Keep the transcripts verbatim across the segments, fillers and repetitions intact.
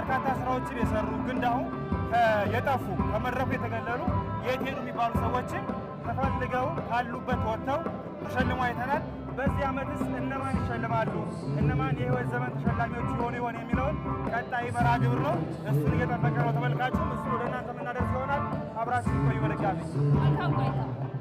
በርካታ ስራዎችን የሰሩ ግን ዳው የጠፉ ከመድረኩ የተገለሉ የት ሄዱ የሚባሉ ሰዎችን ተፈልገው ካሉበት ወጥተው ተሸልመው አይተናል። በዚህ ዓመትስ እነማን ይሸልማሉ እነማን የህይወት ዘመን ተሸላሚዎች ይሆኑ ይሆን የሚለውን ቀጣይ መርሃ ግብር ነው። እሱን እየጠበቀ ነው ተመልካቹ። እሱ ወደ እናንተ የምናደርስ ይሆናል። አብራችሁ ቆዩ። በድጋሚ መልካም ቆይታ።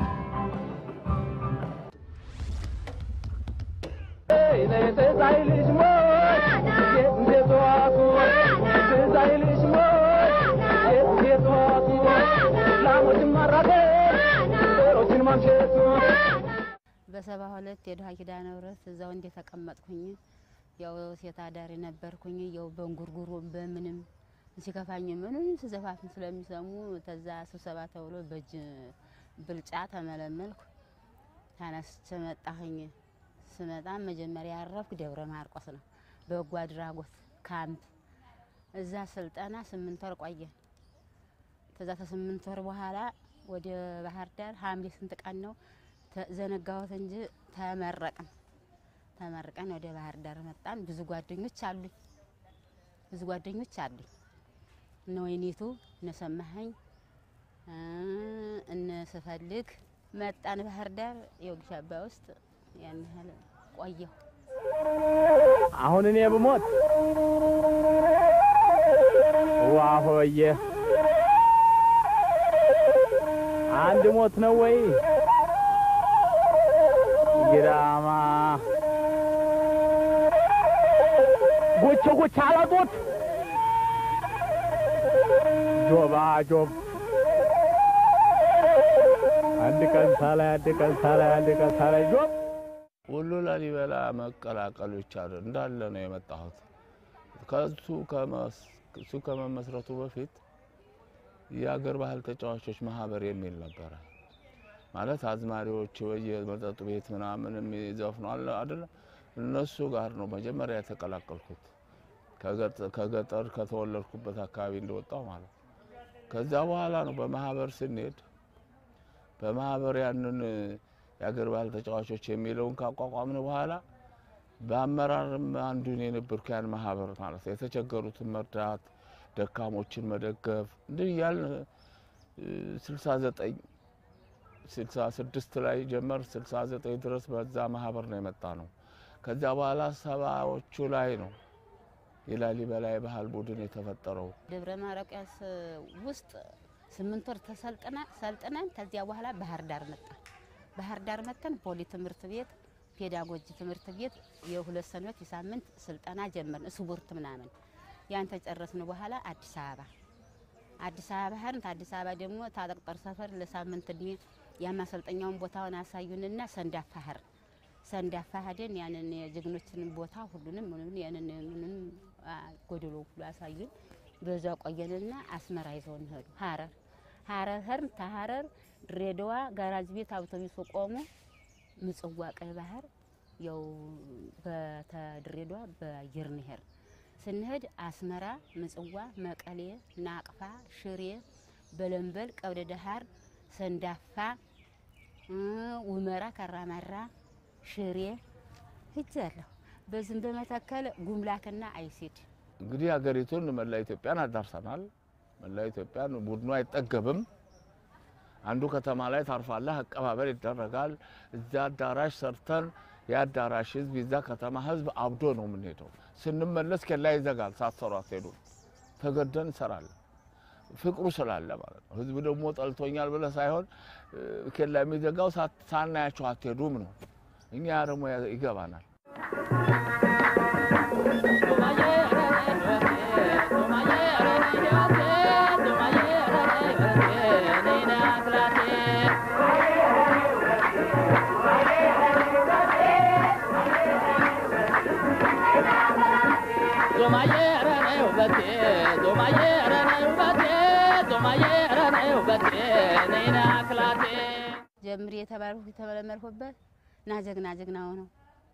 ለተዛይልሽ ሞት የትዋቱ ለተዛይልሽ ሞት የትዋቱ ላሞች ማራደ ሮችን ማምሸቱ በሰባ ሁለት የድሃ ኪዳነ ምሕረት እዛው እንደተቀመጥኩኝ ያው ሴት አዳሪ ነበርኩኝ። ያው በእንጉርጉሩ በምንም ሲከፋኝ ምንም ሲዘፋፍን ስለሚሰሙ ተዛ ስብሰባ ተብሎ በጅ ብልጫ ተመለመልኩ። ታነስቼ መጣሁኝ። ስመጣ መጀመሪያ ያረፍኩ ደብረ ማርቆስ ነው በጎ አድራጎት ካምፕ። እዛ ስልጠና ስምንት ወር ቆየን። ተዛ ከስምንት ወር በኋላ ወደ ባህር ዳር ሐምሌ ስንት ቀን ነው ዘነጋሁት እንጂ ተመረቀን። ተመረቀን ወደ ባህር ዳር መጣን። ብዙ ጓደኞች አሉኝ ብዙ ጓደኞች አሉኝ እነ ወይኒቱ እነ ሰማኸኝ እነ ስፈልግ መጣን ባህር ዳር የግሻ አባ ውስጥ ያን ያህል ቆየሁ። አሁን እኔ ብሞት ዋሆዬ አንድ ሞት ነው ወይ ግራማ ጉች ጉች አላጦት ጆባ ጆብ አንድ ቀን ሳላ አንድ ቀን ሳላ አንድ ቀን ሳላ ጆብ ሁሉ ላሊበላ መቀላቀሎች አሉ እንዳለ ነው የመጣሁት። ከሱ ከመስ ከመመስረቱ በፊት የአገር ባህል ተጫዋቾች ማህበር የሚል ነበር። ማለት አዝማሪዎች በየመጠጥ ቤት ምናምን የሚዘፍኑ አለ አይደል? እነሱ ጋር ነው መጀመሪያ የተቀላቀልኩት ከገጠር ከተወለድኩበት አካባቢ እንደወጣው ማለት። ከዛ በኋላ ነው በማህበር ስንሄድ በማህበር ያንን የአገር ባህል ተጫዋቾች የሚለውን ካቋቋምን በኋላ በአመራርም አንዱን የነበርኩ ያን ማህበር ማለት የተቸገሩትን መርዳት ደካሞችን መደገፍ እንደያል ስልሳ ዘጠኝ ስልሳ ስድስት ላይ ጀመር ስልሳ ዘጠኝ ድረስ በዛ ማህበር ነው የመጣ ነው። ከዛ በኋላ ሰባዎቹ ላይ ነው የላሊበላ ባህል ቡድን የተፈጠረው። ደብረ ማርቆስ ውስጥ ስምንት ወር ተሰልጠና ሰልጠናን ከዚያ በኋላ ባህር ዳር መጣ። ባህር ዳር መተን ፖሊ ትምህርት ቤት ፔዳጎጂ ትምህርት ቤት የሁለት ሰንበት የሳምንት ስልጠና ጀመርን ስፖርት ምናምን ያን ተጨረስን በኋላ አዲስ አበባ አዲስ አበባ ሀርን አዲስ አበባ ደግሞ ታጠቅጠር ሰፈር ለሳምንት እድሜ ያማሰልጠኛውን ቦታውን አሳዩንና ሰንዳፋ ሀር ሰንዳፋ ሀደን ያንን የጀግኖችን ቦታ ሁሉንም ምንም ያንን ምንም ጎደሎ ሁሉ አሳዩን። በዛ ቆየንና አስመራ ይዘውን ሄዱ። ሀረር ሀረር ሀርን ታሀረር ድሬዳዋ ጋራጅ ቤት አውቶቡስ ቆሞ ምጽዋ ቀይ ባህር ያው በተድሬዳዋ በየርነሄር ስንሄድ አስመራ ምጽዋ መቀሌ ናቅፋ ሽሬ በለምበል ቀብደ ዳሃር ሰንዳፋ ወመራ ከራማራ ሽሬ ሄጃለሁ። በዝም በመተከል ጉምላክና አይሲድ እንግዲህ ሀገሪቱን መላ ኢትዮጵያን አዳርሰናል። መላ ኢትዮጵያን ቡድኑ አይጠገብም። አንዱ ከተማ ላይ ታርፋለህ አቀባበል ይደረጋል። እዛ አዳራሽ ሰርተን ያዳራሽ ህዝብ ይዛ ከተማ ህዝብ አብዶ ነው የምንሄደው። ስንመለስ ከላ ይዘጋል ሳትሰሩ አትሄዱ ተገደን እንሰራለን። ፍቅሩ ስላለ ማለት ነው። ህዝብ ደግሞ ጠልቶኛል ብለ ሳይሆን ከላ የሚዘጋው ሳናያቸው አትሄዱም ነው። እኛ ደግሞ ይገባናል። ጀምሪ የተባልኩ ተመለመልኩበት ና ጀግና ጀግናው ነው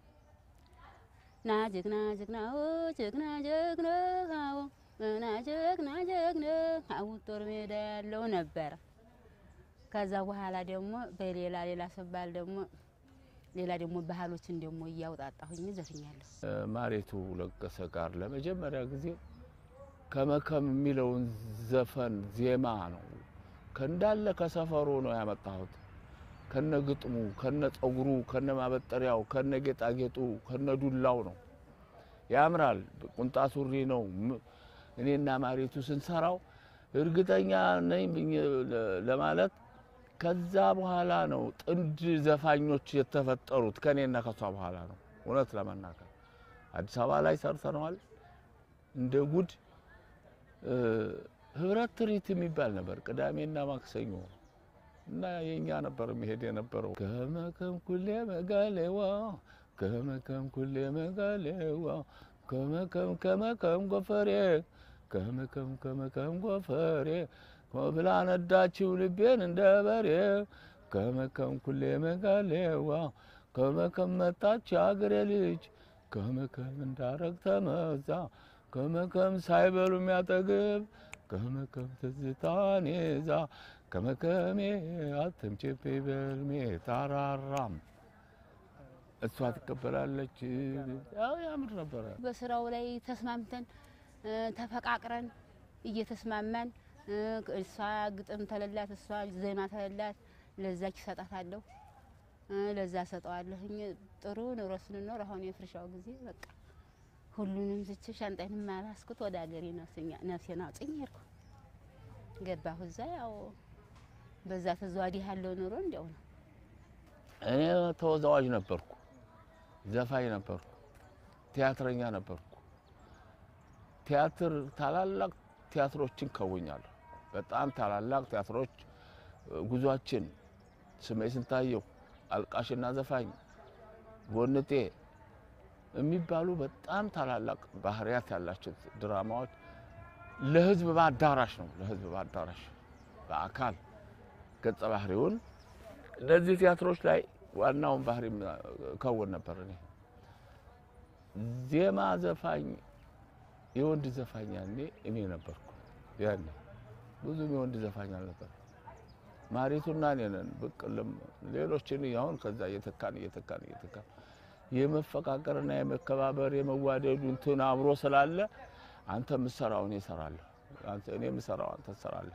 ና ጀግና ጀግናው ጀግና ጀግናው ና ጀግና ጀግናው ጦር ሜዳ ያለው ነበር። ከዛ በኋላ ደግሞ በሌላ ሌላ ሰባል ደግሞ ሌላ ደግሞ ባህሎችን ደግሞ ያውጣጣሁኝ ዘፍኛለሁ። ማሪቱ ለገሰ ጋር ለመጀመሪያ ጊዜ ከመከም የሚለውን ዘፈን ዜማ ነው ከእንዳለ ከሰፈሩ ነው ያመጣሁት ከነ ግጥሙ ከነ ጸጉሩ ከነ ማበጠሪያው ከነ ጌጣጌጡ ከነ ዱላው ነው ያምራል ቁንጣ ሱሪ ነው እኔና ማሪቱ ስንሰራው እርግጠኛ ነኝ ለማለት ከዛ በኋላ ነው ጥንድ ዘፋኞች የተፈጠሩት ከኔና ከሷ በኋላ ነው እውነት ለማናከር አዲስ አበባ ላይ ሰርተናል እንደ ጉድ ህብረት ትርኢት የሚባል ነበር ቅዳሜና ማክሰኞ እና የኛ ነበር መሄድ የነበረው ከመከም ኩሌ መጋሌዋ ከመከም ኩሌ መጋሌዋ ከመከም ከመከም ጎፈሬ ከመከም ከመከም ጎፈሬ ብላ ነዳችው ልቤን እንደ በሬ ከመከም ኩሌ መጋሌዋ ከመከም መጣች አገሬ ልጅ ከመከም እንዳረግ ተመዛ ከመከም ሳይበሉ የሚያጠግብ ከመከም ትዝታን ይዛ ከመከሜ አትምጪ በልሜ ታራራም እሷ ትቀበላለች ያው ያምር ነበር በስራው ላይ ተስማምተን ተፈቃቅረን እየተስማማን እሷ ግጥም ተለላት እሷ ዜማ ተለላት ለዛች ሰጣታለሁ ለዛ ሰጣዋለሁኝ ጥሩ ኑሮ ስንኖር አሁን የፍርሻው ጊዜ በቃ ሁሉንም ዝች ሻንጣይን ማላስኩት ወደ አገሬ ነፍሰኛ ነፍሴና አውጥኝ ሄድኩ ገባሁ እዛ ያው በዛ ተዘዋዲ ያለው ኑሮ እንደው ነው እኔ ተወዛዋጅ ነበርኩ ዘፋኝ ነበርኩ ቲያትረኛ ነበርኩ ቲያትር ታላላቅ ቲያትሮችን ከውኛለሁ በጣም ታላላቅ ቲያትሮች ጉዟችን ስሜ ስንታየው አልቃሽና ዘፋኝ ጎንጤ የሚባሉ በጣም ታላላቅ ባህሪያት ያላቸው ድራማዎች ለህዝብ ባዳራሽ ነው ለህዝብ ባዳራሽ በአካል ገጸ ባህሪውን ለዚህ ቲያትሮች ላይ ዋናውን ባህሪ ከወን ነበር እኔ ዜማ ዘፋኝ የወንድ ዘፋኝ ያኔ እኔ ነበርኩ ያኔ ብዙ የወንድ ዘፋኝ አልነበር ማሪቱና እኔን በቀለም ሌሎችን ያውን ከዛ እየተካን እየተካን እየተካን የመፈቃቀርና የመከባበር የመዋደዱ እንትን አብሮ ስላለ አንተ ምሰራው እኔ እሰራለሁ አንተ እኔ ምሰራው አንተ ትሰራለህ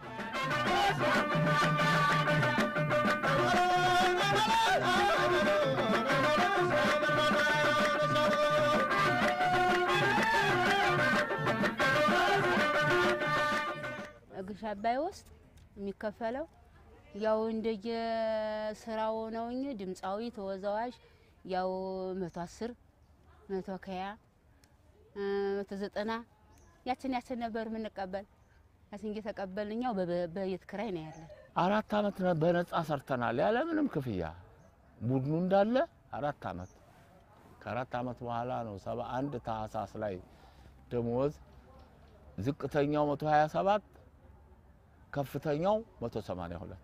ግሻባይ ውስጥ የሚከፈለው ያው እንደየ ስራው ነውኝ ድምጻዊ ተወዛዋዥ ያው መቶ አስር መቶ ከያ መቶ ዘጠና ያችን ያችን ነበር ምንቀበል ያችን እየተቀበልኛው በቤት ክራይ ነው ያለ አራት አመት በነጻ ሰርተናል ያለ ምንም ክፍያ ቡድኑ እንዳለ አራት አመት ከአራት አመት በኋላ ነው ሰባ አንድ ታህሳስ ላይ ደሞዝ ዝቅተኛው መቶ ሃያ ሰባት ከፍተኛው መቶ ሰማንያ ሁለት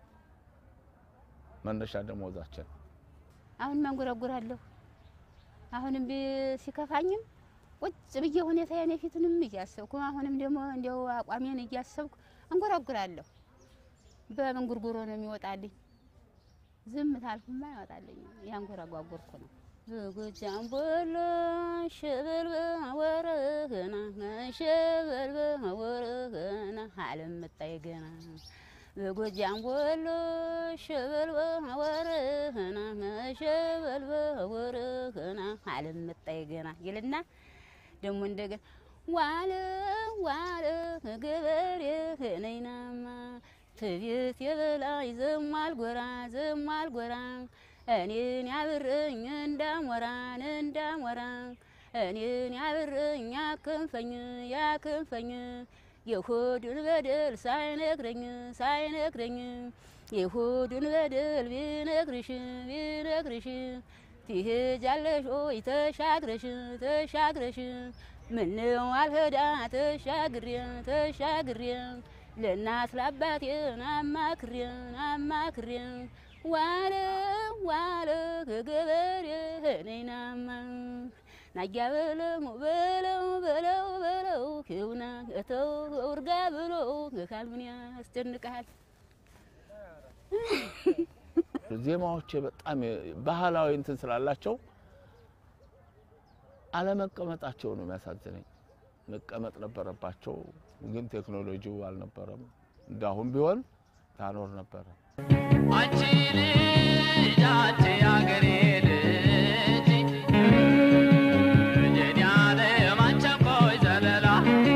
መነሻ ደሞዛችን አሁን ማንጎራጉራለሁ አሁንም ሲከፋኝም ቁጭ ብዬ ሁኔታ የኔ ፊትንም እያሰብኩ አሁንም ደግሞ እንደው አቋሜን እያሰብኩ አንጎራጉራለሁ በመንጉርጉሮ ነው የሚወጣልኝ ዝም ታልኩማ ያወጣልኝ ያንጎራጓጉርኩ ነው በጎጃም ቦሎ ሸበል ወረህና ሸበል ወረህና ዓለም መጣይ ገና በጎጃም ቦሎ ሸበል ወረህና ሸበል ወረህና ዓለም መጣይ ገና ይልና ደሞ እንደገና ዋለ ዋለ ገበሬ ነይናማ ትቤት የበላይ ዘማል ጎራ ዘማል ጎራ እኔን ያብረኝ እንዳሞራን እንዳሞራን እኔን ያብረኝ ያከንፈኝ ያከንፈኝ የሆዱን በደል ሳይነግረኝ ሳይነግረኝ የሆዱን በደል ቢነግርሽ ቢነግርሽ ትሄጃለሽ ሆይ ተሻግረሽ ተሻግረሽ ምነው አልሄዳ ተሻግሬ ተሻግሬ ለእናት ለአባቴን አማክሬ አማክሬ ዋለ ዋለ ገበሬ ነይናማ ናያ በለው በለው በለው በለው ክውና እተው ወርጋ ብለው ካልምን ያስጨንቃል ዜማዎች በጣም ባህላዊ እንትን ስላላቸው አለመቀመጣቸው ነው የሚያሳዝነኝ መቀመጥ ነበረባቸው ግን ቴክኖሎጂው አልነበረም እንዳሁን ቢሆን ታኖር ነበር አንቺ ልጅ አንቺ አገሬ ልጅ የኛለ ማንቸቆይ ዘለላ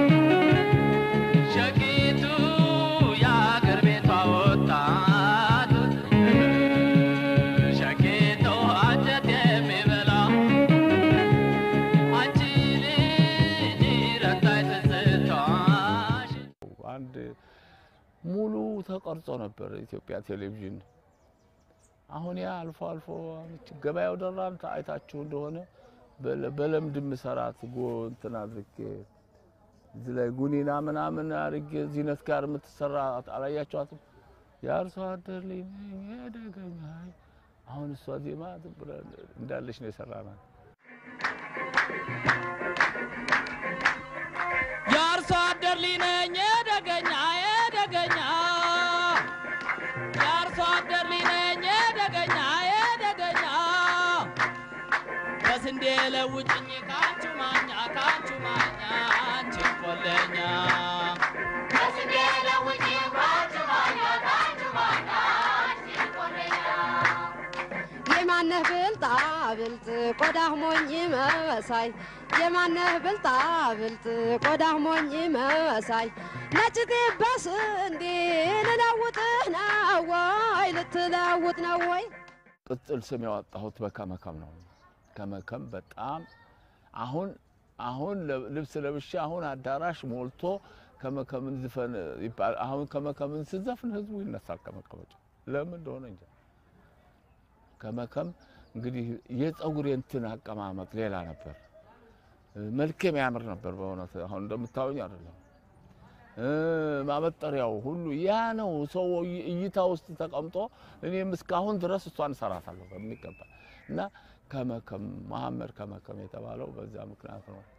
ሸቂቱ ያገር ቤቷ ወጣት ሸቂቱ አጀት የሚበላ አንቺ ልጅ ረታይ ትዝታሽ አንድ ሙሉ ተቀርጾ ነበር ኢትዮጵያ ቴሌቪዥን አሁን ያ አልፎ አልፎ ገበያው ደራን ታይታችሁ እንደሆነ በለምድ መሰራት ጎንተና አድርጌ ዝላይ ጉኒና ምናምን አድርጌ ዚነት ጋር የምትሰራ አላያችኋትም ያርሶ አደር ላይ ያደገኛ አሁን እሷ ዜማ እንዳለሽ ነው የሰራናት ያርሶ አደር ላይ ነኝ ያደገኛ ያደገኛ ያርሶ አደር ላይ ነኝ ያደገኛ ያደገኛ በስንዴ ለውጭኝ ካንቹ ማኛ ካንቹ ማኛ አንቺ ቆለኛ በስንዴ ለውጭኝ ካንቹ ማኛ ካንቹ ማኛ አንቺ ቆለኛ የማነህ ብልጣ ብልጥ ቆዳህ ሞኝ መሳይ የማነህ ብልጣ ብልጥ ቆዳህ ሞኝ መሳይ ነጭ ጥበስ እንዴ ልለውጥህ ነው ወይ ልትለውጥ ነው ወይ ቅጽል ስም ያወጣሁት በከመከም ነው ከመከም በጣም አሁን አሁን ልብስ ለብሻ አሁን አዳራሽ ሞልቶ ከመከምን ዝፈን ይባል አሁን ከመከምን ሲዘፍን ህዝቡ ይነሳል ከመቀመጫ ለምን እንደሆነ እንጂ ከመከም እንግዲህ የፀጉር እንትን አቀማመጥ ሌላ ነበር መልከም ያምር ነበር በእውነት አሁን እንደምታውኝ አይደለም ማመጠሪያው ሁሉ ያ ነው ሰው እይታ ውስጥ ተቀምጦ እኔም እስካሁን ድረስ እሷን ሰራታለሁ በሚገባ እና ከመከም መሐመድ ከመከም የተባለው በዛ ምክንያት ነው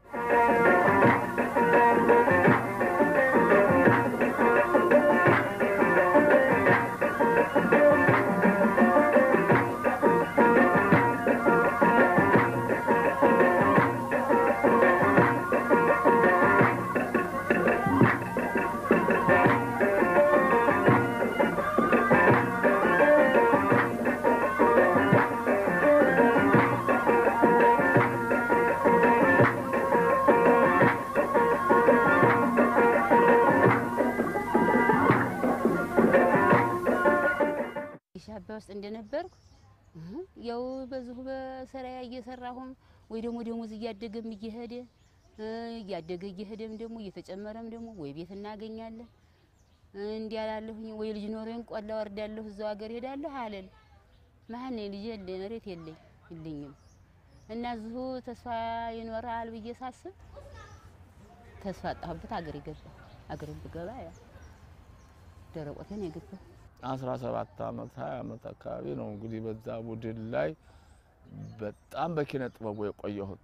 ውስጥ እንደነበርኩ ያው በዚሁ በሰራያ እየሰራሁም ወይ ደሞ ደሞዝ እያደገም እየሄደ እያደገ እየሄደም ደሞ እየተጨመረም ደሞ ወይ ቤት እናገኛለን እንዲያላለሁኝ ወይ ልጅ ኖሬን ቆላ ወርዳለሁ እዛው ሀገር ሄዳለሁ አለል ማን ልጅ የለ መሬት የለኝ ይልኝም እና ዝሁ ተስፋ ይኖራል ብዬ ሳስብ ተስፋ አጣሁበት ሀገር ይገባ ሀገር ብገባ ያ ደረቆቴን ይገባ አስራ ሰባት አመት ሃያ አመት አካባቢ ነው እንግዲህ በዛ ቡድን ላይ በጣም በኪነ ጥበቡ የቆየሁት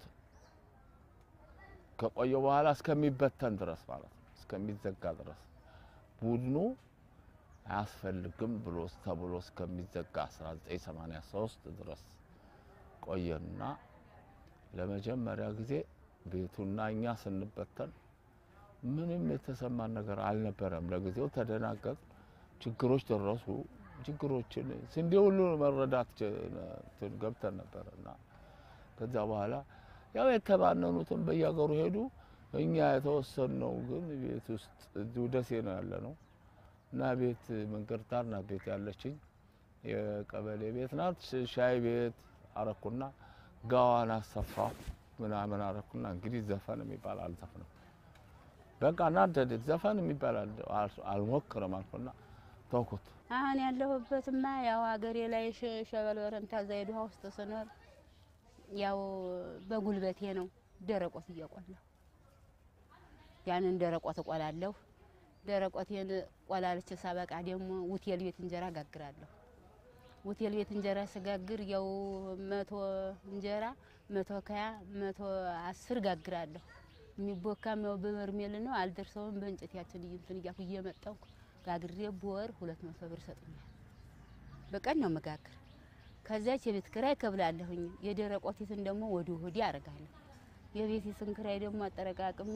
ከቆየው በኋላ እስከሚበተን ድረስ ማለት ነው እስከሚዘጋ ድረስ ቡድኑ አያስፈልግም ብሎ ተብሎ እስከሚዘጋ አስራ ዘጠኝ ሰማንያ ሶስት ድረስ ቆየና ለመጀመሪያ ጊዜ ቤቱና እኛ ስንበተን ምንም የተሰማን ነገር አልነበረም ለጊዜው ተደናገጥ ችግሮች ደረሱ ችግሮችን ስንዴ ሁሉ መረዳት ገብተን ነበርና ከዛ በኋላ ያው የተባነኑትን በያገሩ ሄዱ እኛ የተወሰነው ግን ቤት ውስጥ ደሴ ነው ያለነው እና ቤት መንገርታና ቤት ያለችኝ የቀበሌ ቤት ናት ሻይ ቤት አረኩና ጋዋና ሰፋ ምናምን አረኩና እንግዲህ ዘፈን የሚባል አልዘፈንም በቃ ናደድ ዘፈን የሚባል አልሞክረም አልኩና ተውኩት አሁን ያለሁበትማ ያው ሀገሬ ላይ ሸበል ወረንታ ዘይዱሃ ውስጥ ተሰነር ያው በጉልበቴ ነው ደረቆት እየቆላሁ ያንን ደረቆት ቆላለሁ ደረቆቴን ቆላልቼ ሳበቃ ደግሞ ውቴል ቤት እንጀራ ጋግራለሁ ውቴል ቤት እንጀራ ስጋግር ያው መቶ እንጀራ መቶ ከያ መቶ አስር ጋግራለሁ የሚቦካም ያው በበርሜል ነው አልደርሰውም በእንጨት ያችን እንትን ያኩ እየመጣው ጋግሬ በወር ሁለት መቶ ብር ሰጥኛል በቀን ነው መጋገር ከዛች የቤት ክራይ ከብላለሁኝ የደረቆቴትን ደግሞ ወዲ ወዲ አረጋለሁ የቤት ስንክራይ ደግሞ አጠረቃቅሜ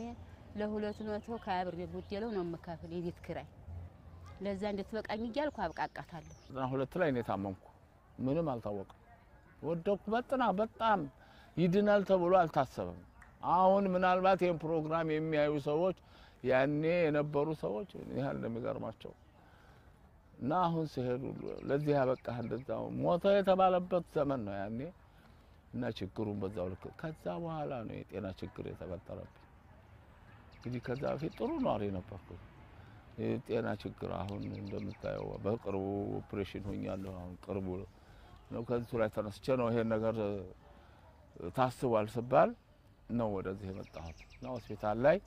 ለሁለት መቶ ከአብር ጉዴለው ነው መካፈል የቤት ክራይ ለዛ እንድትበቃኝ ይያልኩ አብቃቃታለሁ ዘጠና ሁለት ላይ እኔ ታመምኩ ምንም አልታወቀም ወደኩ በጥና በጣም ይድናል ተብሎ አልታሰበም አሁን ምናልባት ይሄን ፕሮግራም የሚያዩ ሰዎች ያኔ የነበሩ ሰዎች ይሄን እንደሚገርማቸው እና አሁን ሲሄዱ ለዚህ ያበቃህ እንደዛው ሞተ የተባለበት ዘመን ነው ያኔ እና ችግሩን በዛው ልክ ከዛ በኋላ ነው የጤና ችግር የተፈጠረብኝ እንግዲህ ከዛ በፊት ጥሩ ኗሪ ነበርኩ የጤና ችግር አሁን እንደምታየው በቅርቡ ኦፕሬሽን ሆኛለሁ አሁን ቅርቡ ነው ከዚህ ላይ ተነስቼ ነው ይሄን ነገር ታስቧል ሲባል ነው ወደዚህ የመጣሁት እና ሆስፒታል ላይ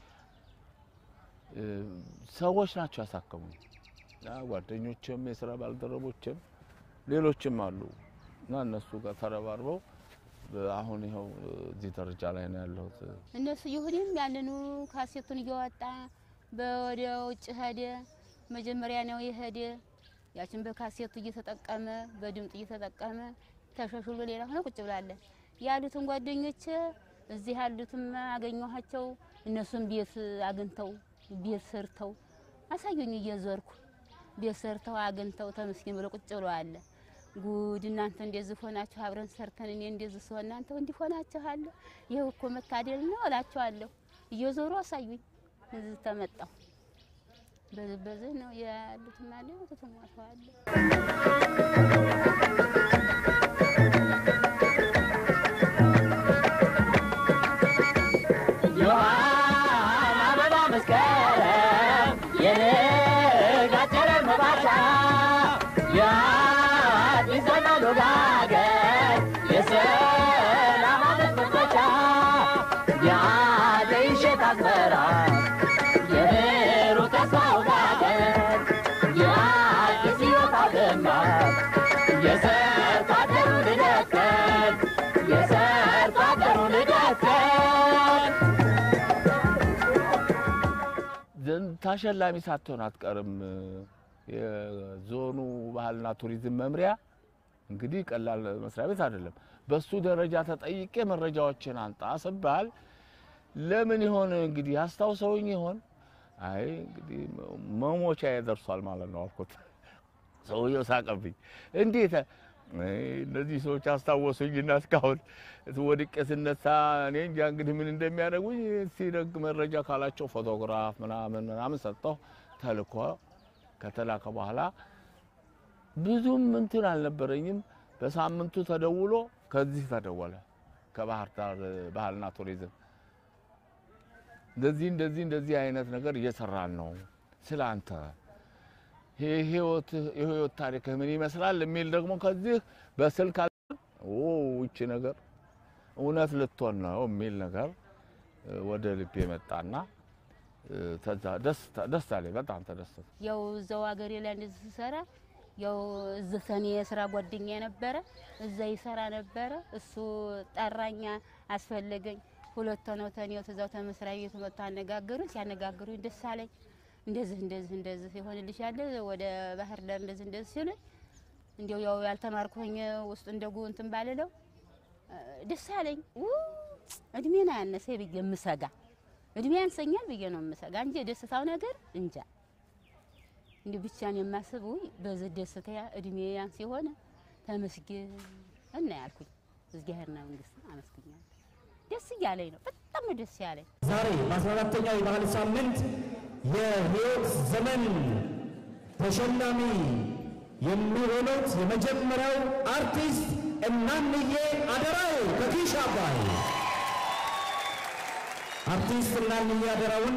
ሰዎች ናቸው ያሳከሙኝ ያ ጓደኞቼም የሥራ ባልደረቦቼም ሌሎችም አሉ እና እነሱ ጋር ተረባርበው አሁን ይሄው እዚህ ደረጃ ላይ ነው ያለሁት እነሱ ይሁንም ያንኑ ካሴቱን እያወጣ በወደ ውጭ ሄደ መጀመሪያ ነው የሄደ ያችን በካሴቱ እየተጠቀመ በድምጥ እየተጠቀመ ተሸሽሎ ሌላ ሆነ ቁጭ ብላለ ያሉትን ጓደኞቼ እዚህ ያሉትም አገኘኋቸው እነሱም ቤት አግንተው ቤት ሰርተው አሳዩኝ እየዞርኩ ቤት ሰርተው አግንተው ተመስገን ብለው ቁጭ ብለዋል ጉድ እናንተ እንደዚህ ሆናችሁ አብረን ሰርተን እኔ እንደዚህ ሰው እናንተ እንዲህ ሆናችኋል ይሄው እኮ መታደል ነው እላቸዋለሁ እየዞሩ አሳዩኝ እዚህ ተመጣው በዚህ በዚህ ነው ያሉት ማለት ተተማቷል ታሸላሚ ሳትሆን አትቀርም የዞኑ ባህልና ቱሪዝም መምሪያ እንግዲህ ቀላል መስሪያ ቤት አይደለም በሱ ደረጃ ተጠይቄ መረጃዎችን አንጣ አስባል ለምን ይሆን እንግዲህ አስተዋውሰውኝ ይሆን አይ እንግዲህ መሞቻ ያደርሷል ማለት ነው አልኩት ሰውየው ሳቀብኝ እንዴት እነዚህ ሰዎች አስተዋወሱኝና እስካሁን ወድቄ ስነሳ እኔ እንጃ እንግዲህ ምን እንደሚያደርጉኝ ሲደግ መረጃ ካላቸው ፎቶግራፍ ምናምን ምናምን ሰጠው ተልኮ ከተላከ በኋላ ብዙም እንትን አልነበረኝም በሳምንቱ ተደውሎ ከዚህ ተደወለ ከባህር ዳር ባህልና ቱሪዝም እንደዚህ እንደዚህ እንደዚህ አይነት ነገር እየሰራን ነው ስላንተ የህይወት የህይወት ታሪክ ምን ይመስላል የሚል ደግሞ ከዚህ በስልክ ኦ እቺ ነገር እውነት ልትሆን ነው የሚል ነገር ወደ ልቤ መጣና ተዛ ደስታ ደስታ ላይ በጣም ተደሰተ ያው ዘው ሀገሬ ላይ እንደዚህ ሰራ ያው ዘሰኔ የሥራ ጓደኛ ነበረ እዛ ይሰራ ነበረ እሱ ጠራኛ አስፈልገኝ ሁለት ነው ተኔው ተዛው ተመስራይ ቤቱ መጣ አነጋገሩ ሲያነጋገሩ ደስ አለኝ እንደዚህ እንደዚህ እንደዚህ ይሆንልሽ ያለ ወደ ባህር ዳር እንደዚህ እንደዚህ ሲሉ እንዴው ያው ያልተማርኩኝ ውስጥ እንደጉ እንትን ባለለው ደስ አለኝ እድሜና ያነሰ በየምሰጋ እድሜ ያንሰኛል በየ ነው የምሰጋ እንጂ ደስታው ነገር እንጃ እንዴ ብቻን የማስቡ በዚህ ደስታ እድሜ ያንስ ይሆነ ተመስገን እና ያልኩኝ እግዚአብሔርና መንግስት አመስግኛለሁ ደስ ያለኝ ነው በጣም ደስ ያለኝ ዛሬ በአስራ አራተኛው የባህል ሳምንት የህይወት ዘመን ተሸላሚ የሚሆኑት የመጀመሪያው አርቲስት እናንዬ አደራው ከኪሽ አባይ አርቲስት እናንዬ አደራውን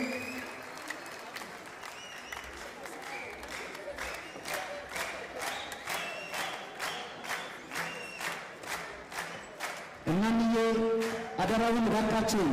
እናንዬ አደራውን ባካችሁ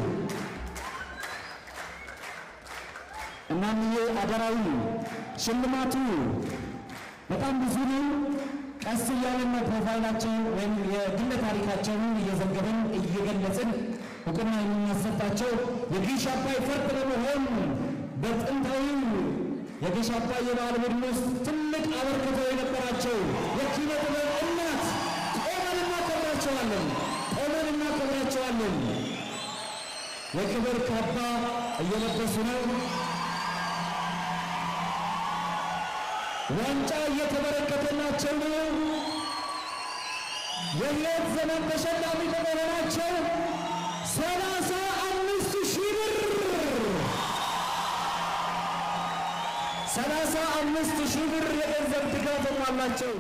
እናንዬ አደራውን ሽልማቱ በጣም ብዙ ነው ቀስ ያለና ፕሮፋይላቸው ወይም የግለ ታሪካቸውን እየዘገበን እየገለጽን ወቅና የሚያሰጣቸው የግሽ አባይ ፈርጥ በመሆን በጥንታዊ የግሽ አባይ የባህል ቡድን ውስጥ ትልቅ አበርክቶ የነበራቸው የኪነ ጥበብ እናት ቆመን እናከብራቸዋለን ቆመን እናከብራቸዋለን የክብር ካባ እየለበሱ ነው። ዋንጫ እየተበረከተላቸው ነው። የሕይወት ዘመን ተሸላሚ በመሆናቸው ሰላሳ አምስት ሺህ ብር ሰላሳ አምስት ሺህ ብር የገንዘብ ድጋፍ አላቸው።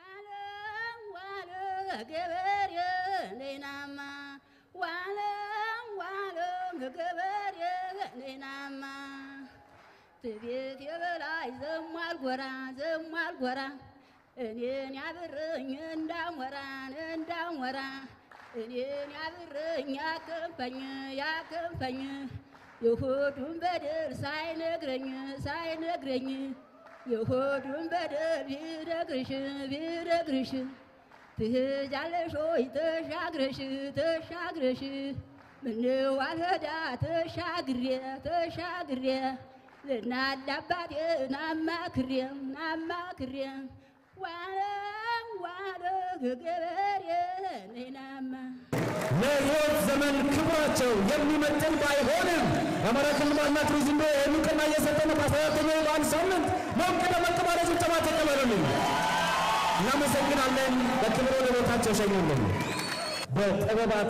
ገበሬ ነይናማ ዋለ ዋለ ገበሬ ነይናማ ትቤት የበላይ ዘሟል ጎራ ዘሟል ጎራ እኔን ያብረኝ እንዳሞራን እንዳሞራ እኔን ያብረኝ ያከንፈኝ ያከንፈኝ የሆዱን በደል ሳይነግረኝ ሳይነግረኝ የሆዱን በደል ቢነግርሽ ቢነግርሽ ትሄጃለሽ ወይ ተሻግረሽ ተሻግረሽ ምነው አልሄዳ ተሻግሬ ተሻግሬ ለእናት አባቴን አማክሬ አማክሬ ዋለ ዋለ ገበሬ ነይናማ ለሕይወት ዘመን ክብራቸው የሚመጥን ባይሆንም የአማራ ክልል ባህልና ቱሪዝም ቢሮ እውቅና እየሰጠ ነው። በአስራ አራተኛው የበዓል ሳምንት ሞቅ ደመቅ ባለ ጭብጨባ ተቀበሉልኝ። እናመሰግናለን። በክብር ወደ ቦታቸው ሸኙልን። በጥበባት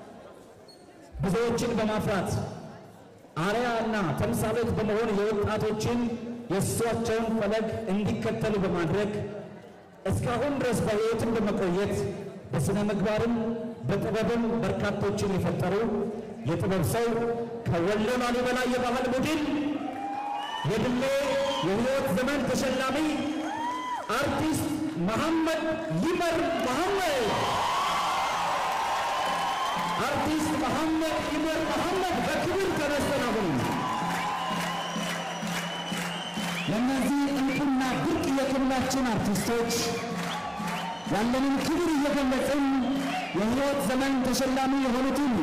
ብዙዎችን በማፍራት አርአያና ተምሳሌት በመሆን የወጣቶችን የእሷቸውን ፈለግ እንዲከተሉ በማድረግ እስካሁን ድረስ በሕይወትን በመቆየት በስነ ምግባርም በጥበብም በርካቶችን የፈጠሩ የጥበብ ሰው ከወሎ ላሊበላ የባህል ቡድን የድሜ የሕይወት ዘመን ተሸላሚ አርቲስት መሐመድ ይመር መሐመድ አርቲስት መሐመድ ይመር መሐመድ በክብር ተነስተናል። ለእነዚህ እንቁና ድንቅ የክልላችን አርቲስቶች ያለንን ክብር እየገለጽን የሕይወት ዘመን ተሸላሚ የሆኑትን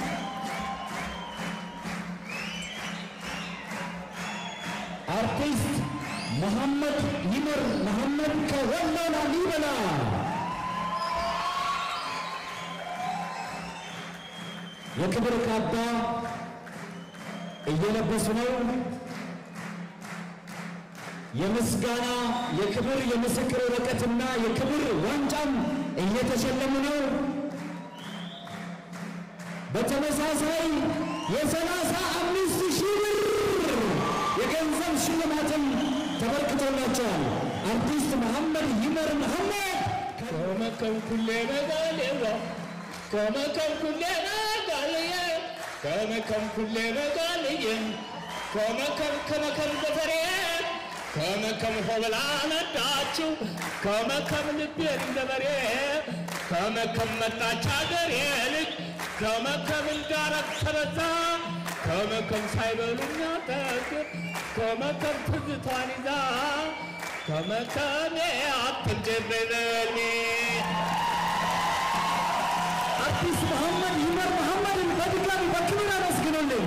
አርቲስት መሐመድ ይመር መሐመድ ከወሎ ላሊበላ የክብር ካባ እየለበሱ ነው። የምስጋና የክብር የምስክር ወረቀትና የክብር ዋንጫም እየተሸለሙ ነው። በተመሳሳይ የሰላሳ አምስት ሺህ ብር የገንዘብ ሽልማትም ተበርክቶላቸዋል። አርቲስት መሐመድ ይመር መሐመድ ከመከም ኩሌ ነጋሌዋ ከመከም ኩሌ ነጋልየ ከመከም ኩሌ ነጋልየ ከመከም ከመከም በፈሬ ከመከም ሆብላ ነዳችው ከመከም ልቤን እንደበሬ ከመከም መጣች አገሬ ልጅ ከመከም እንዳረግ ተበዛ ከመከም ሳይበሉኛ ጠግብ ከመከም ትዝቷን ይዛ ከመከሜ አትንጀበለኒ አርቲስት መሐመድ ይመር መሐመድን በድጋሚ በክብር አመስግኑልኝ።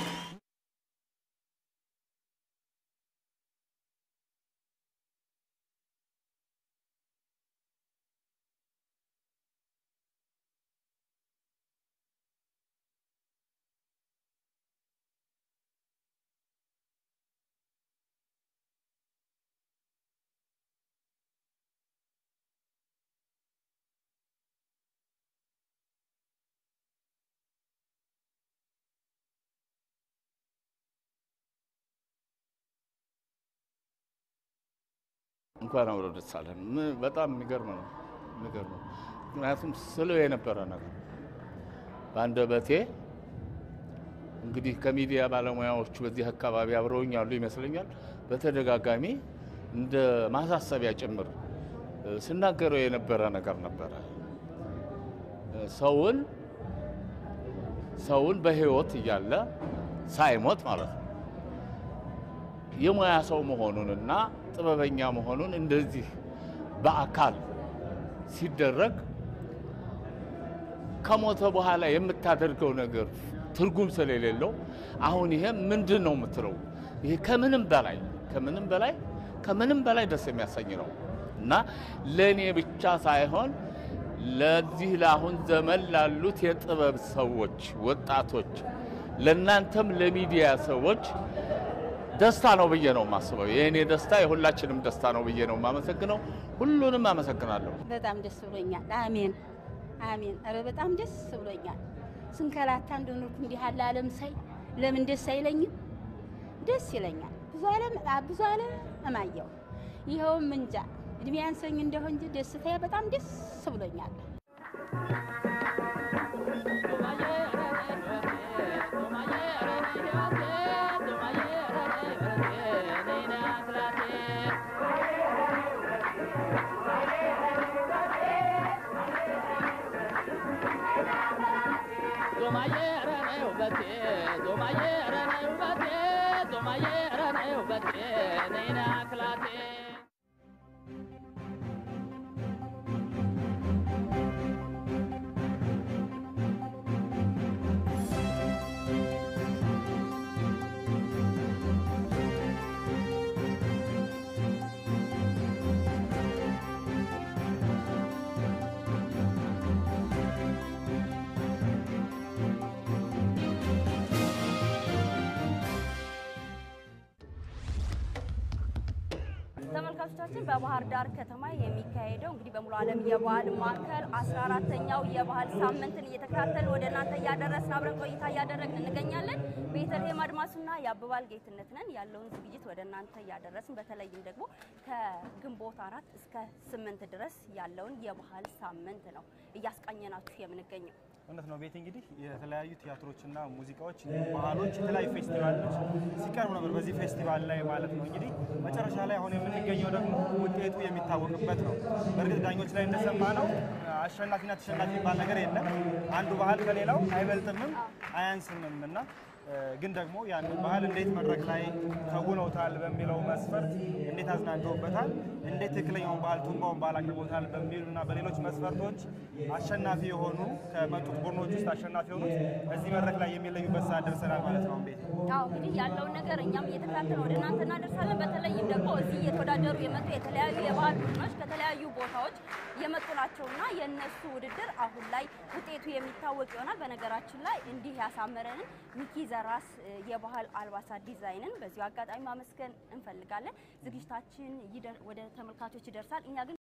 እንኳን አብሮ ደስ አለን። በጣም የሚገርም ነው የሚገርም ነው። ምክንያቱም ስለው የነበረ ነገር በአንደበቴ እንግዲህ ከሚዲያ ባለሙያዎቹ በዚህ አካባቢ አብረውኛሉ ይመስለኛል በተደጋጋሚ እንደ ማሳሰቢያ ጭምር ስናገረው የነበረ ነገር ነበረ። ሰውን ሰውን በህይወት እያለ ሳይሞት ማለት ነው የሙያ ሰው መሆኑንና ጥበበኛ መሆኑን እንደዚህ በአካል ሲደረግ ከሞተ በኋላ የምታደርገው ነገር ትርጉም ስለሌለው አሁን ይሄ ምንድነው የምትለው? ይሄ ከምንም በላይ ከምንም በላይ ከምንም በላይ ደስ የሚያሰኝ ነው እና ለኔ ብቻ ሳይሆን ለዚህ ለአሁን ዘመን ላሉት የጥበብ ሰዎች ወጣቶች ለናንተም ለሚዲያ ሰዎች ደስታ ነው ብዬ ነው ማስበው የኔ ደስታ የሁላችንም ደስታ ነው ብዬ ነው ማመሰግነው ሁሉንም አመሰግናለሁ በጣም ደስ ብሎኛል አሜን አሜን አረ በጣም ደስ ብሎኛል ስንከላታ እንደኖርኩ እንዲህ ያለ ዓለም ሳይ ለምን ደስ አይለኝም ደስ ይለኛል ብዙ ዓለም ብዙ ዓለም አማየው ይሄው ምንጃ እድሜ ያንሰኝ እንደሆነ እንጂ ደስታዬ በጣም ደስ ብሎኛል ተመልካቾቻችን በባህር ዳር ከተማ የሚካሄደው እንግዲህ በሙሉ ዓለም የባህል ማዕከል አስራ አራተኛው የባህል ሳምንትን እየተከታተልን ወደ እናንተ ያደረስን አብረን ቆይታ ያደረግን እንገኛለን ቤተልሔም አድማሱና ያብባል ጌትነት ነን ያለውን ዝግጅት ወደ እናንተ ያደረስን በተለይም ደግሞ ከግንቦት አራት እስከ ስምንት ድረስ ያለውን የባህል ሳምንት ነው እያስቃኘናችሁ የምንገኘው እውነት ነው ቤት እንግዲህ የተለያዩ ቲያትሮችና ሙዚቃዎች ባህሎች የተለያዩ ፌስቲቫሎች ሲቀርቡ ነበር በዚህ ፌስቲቫል ላይ ማለት ነው እንግዲህ መጨረሻ ላይ አሁን የምንገኘው ደግሞ ውጤቱ የሚታወቅበት ነው በርግጥ ዳኞች ላይ እንደሰማነው አሸናፊና ተሸናፊ ባል ነገር የለም አንዱ ባህል ከሌላው አይበልጥምም አያንስምምና ግን ደግሞ ያን ባህል እንዴት መድረክ ላይ ተውነውታል በሚለው መስፈርት እንዴት አዝናንተውበታል እንዴት ትክክለኛውን ባህል ቱንባውን ባህል አቅርቦታል በሚሉና በሌሎች መስፈርቶች አሸናፊ የሆኑ ከመጡት ቡድኖች ውስጥ አሸናፊ የሆኑት እዚህ መድረክ ላይ የሚለዩበት ሰዓት ደርሰናል ማለት ነው ቤት አዎ እንግዲህ ያለውን ነገር እኛም እየተከታተልን ወደ እናንተ እናደርሳለን በተለይም ደግሞ እዚህ እየተወዳደሩ የመጡ የተለያዩ የባህል ቡድኖች ከተለያዩ ቦታዎች የመጡ ናቸውና የነሱ ውድድር አሁን ላይ ውጤቱ የሚታወቅ ይሆናል በነገራችን ላይ እንዲህ ያሳመረንን ሚኪ ዘራስ የባህል አልባሳት ዲዛይንን በዚሁ አጋጣሚ ማመስገን እንፈልጋለን ዝግጅታችን ወደ ተመልካቾች ይደርሳል እኛ ግን